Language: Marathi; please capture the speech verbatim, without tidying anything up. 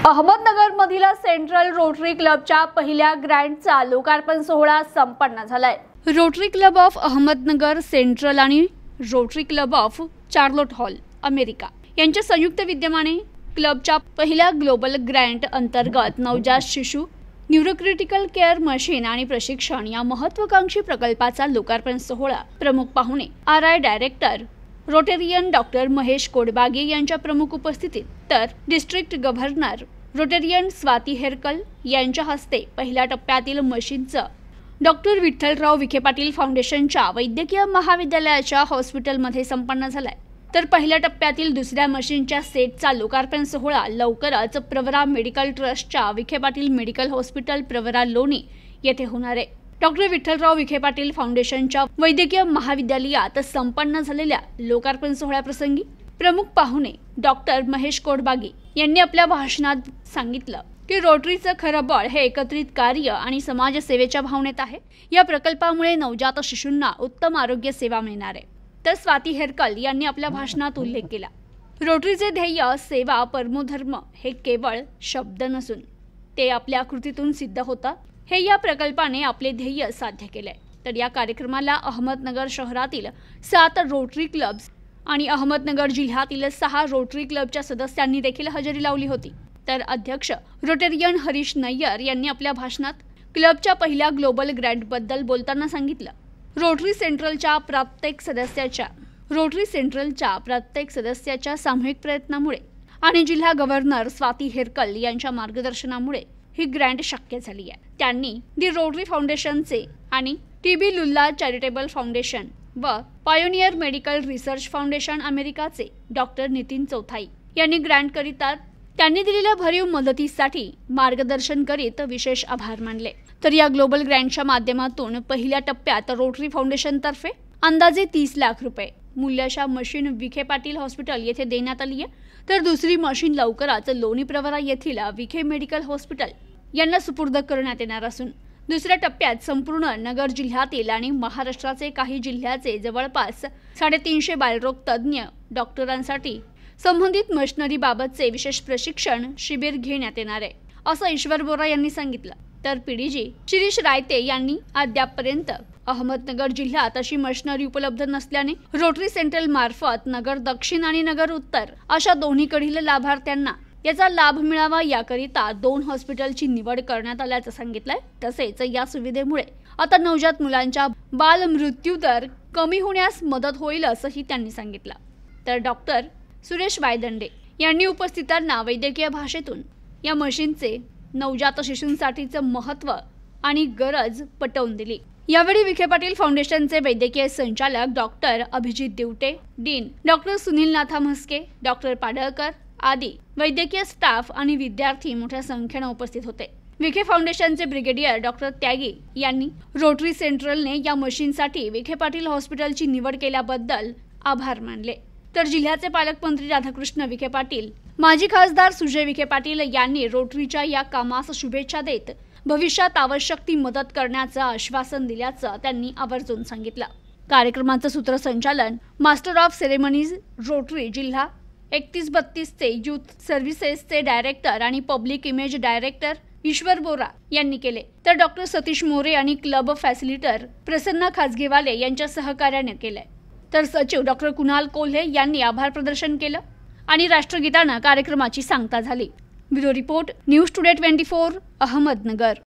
अहमदनगरमधील सेंट्रल रोटरी क्लबच्या पहिल्या ग्रँडचा लोकार्पण सोहळा संपन्न झालाय। Rotary club of Ahmednagar central आणि Rotary club of Charlotte hall America यांच्या संयुक्त विद्यमाने क्लबच्या पहिल्या ग्लोबल ग्रँट अंतर्गत नवजात शिशु न्यूरोक्रिटिकल केअर मशीन आणि प्रशिक्षण या महत्त्वाकांक्षी प्रकल्पाचा लोकार्पण सोहळा प्रमुख पाहुणे R I director Rotarian doctor Mahesh Kodbage यांच्या प्रमुख उपस्थितीत तर district governor Rotarian Swati Herkal यांच्या हस्ते पहिल्या टप्प्यातील मशीनचं डॉक्टर विठ्ठलराव विखे पाटील फाउंडेशनच्या वैद्यकीय महाविद्यालयाच्या हॉस्पिटलमध्ये संपन्न झालाय। तर पहिल्या टप्प्यातील दुसऱ्या मशीनच्या सेटचा लोकार्पण सोहळा लवकरच प्रवरा मेडिकल ट्रस्टच्या विखे पाटील मेडिकल हॉस्पिटल प्रवरा लोणी येथे होणार आहे। डॉक्टर विठ्ठलराव विखे पाटील फाउंडेशनच्या वैद्यकीय महाविद्यालयात संपन्न झालेल्या लोकार्पण सोहळ्याप्रसंगी प्रमुख पाहुणे डॉक्टर महेश कोडबागे यांनी आपल्या भाषणात सांगितलं की रोटरीचं खरं बळ हे एकत्रित कार्य आणि समाजसेवेच्या भावनेत आहे। या प्रकल्पामुळे नवजात शिशूंना उत्तम आरोग्य सेवा मिळणार आहे। तर स्वाती हेरकल यांनी आपल्या भाषणात उल्लेख केला, रोटरीचे ध्येय सेवा परमोधर्म हे केवळ शब्द नसून ते आपल्या कृतीतून सिद्ध होतं। हे या प्रकल्पाने आपले ध्येय साध्य केले। तर या कार्यक्रमाला अहमदनगर शहरातील सात रोटरी क्लब्स आणि अहमदनगर जिल्ह्यातील सहा रोटरी क्लबच्या सदस्यांनी देखील हजेरी लावली होती। तर अध्यक्ष रोटेरियन हरीश नय्यर यांनी आपल्या भाषणात क्लबच्या पहिल्या ग्लोबल ग्रँटबद्दल बोलताना सांगितलं, रोटरी सेंट्रलच्या प्रत्येक सदस्याच्या रोटरी सेंट्रलच्या प्रत्येक सदस्याच्या सामूहिक प्रयत्नामुळे आणि जिल्हा गव्हर्नर स्वाती हेरकल यांच्या मार्गदर्शनामुळे ही ग्रँट शक्य झाली आहे। त्यांनी दी रोटरी फाउंडेशनचे आणि टीबी लुल्ला चॅरिटेबल फाउंडेशन व पायोनियर मेडिकल रिसर्च फाउंडेशन अमेरिकाचे डॉक्टर नितीन चौथाई यांनी ग्रँट करिता त्यांनी दिलेल्या भरीव मदतीसाठी मार्गदर्शन करीत विशेष आभार मानले। तर या ग्लोबल ग्रँटच्या माध्यमातून पहिल्या टप्प्यात रोटरी फाउंडेशनतर्फे अंदाजे तीस लाख रुपये मूल्याच्या मशीन विखे पाटील हॉस्पिटल येथे देण्यात आली आहे। तर दुसरी मशीन लवकरच लोणी प्रवरा येथील विखे मेडिकल हॉस्पिटल यांना सुपूर्द करण्यात येणार असून दुसऱ्या टप्प्यात संपूर्ण नगर जिल्ह्यातील आणि महाराष्ट्राचे काही जिल्ह्याचे जवळपास साडेतीनशे बालरोग तज्ज्ञ डॉक्टरांसाठी संबंधित मशिनरी बाबतचे विशेष प्रशिक्षण शिबिर घेण्यात येणार आहे, असं ईश्वर बोरा यांनी सांगितलं। तर पीडीजी शिरीष रायते यांनी अद्यापपर्यंत अहमदनगर जिल्ह्यात अशी मशिनरी उपलब्ध नसल्याने रोटरी सेंट्रल मार्फत नगर दक्षिण आणि नगर उत्तर अशा दोन्हीकडील लाभार्थ्यांना याचा लाभ मिळावा याकरिता दोन हॉस्पिटलची निवड करण्यात आल्याचं सांगितलंय। तसेच या सुविधेमुळे आता नवजात मुलांच्या बाल मृत्यू दर कमी होण्यास मदत होईल असंही त्यांनी सांगितलं। तर डॉक्टर सुरेश वायदंडे यांनी उपस्थितांना वैद्यकीय भाषेतून या मशीनचे नवजात शिशूंसाठीचं महत्त्व आणि गरज पटवून दिली। यावेळी विखे पाटील फाउंडेशनचे वैद्यकीय संचालक doctor Abhijit Diwate, dean doctor Sunil Natha Mhaske, doctor Padalkar आदी वैद्यकीय स्टाफ आणि विद्यार्थी मोठ्या संख्येने उपस्थित होते। विखे फाउंडेशनचे ब्रिगेडियर डॉक्टर त्यागी यांनी रोटरी सेंट्रलने या मशीनसाठी विखे पाटील हॉस्पिटलची निवड केल्याबद्दल आभार मानले। तर जिल्ह्याचे पालकमंत्री राधाकृष्ण विखे पाटील, माजी खासदार सुजय विखे पाटील यांनी रोटरीच्या या कामास शुभेच्छा देत भविष्यात आवश्यक ती मदत करण्याचं आश्वासन दिल्याचं त्यांनी आवर्जून सांगितलं। कार्यक्रमाचं सूत्रसंचालन मास्टर ऑफ सेरेमनीज रोटरी जिल्हा एकतीस बत्तीसचे यूथ सर्व्हिसेसचे डायरेक्टर आणि public image director Ishwar Bora यांनी केले। तर डॉक्टर सतीश मोरे आणि क्लब फॅसिलिटर प्रसन्न खाजगेवाले यांच्या सहकार्याने केले। तर सचिव डॉक्टर कुणाल कोल्हे यांनी आभार प्रदर्शन केलं आणि राष्ट्रगीतानं कार्यक्रमाची सांगता झाली। Bureau report, news today twenty four, Ahmednagar.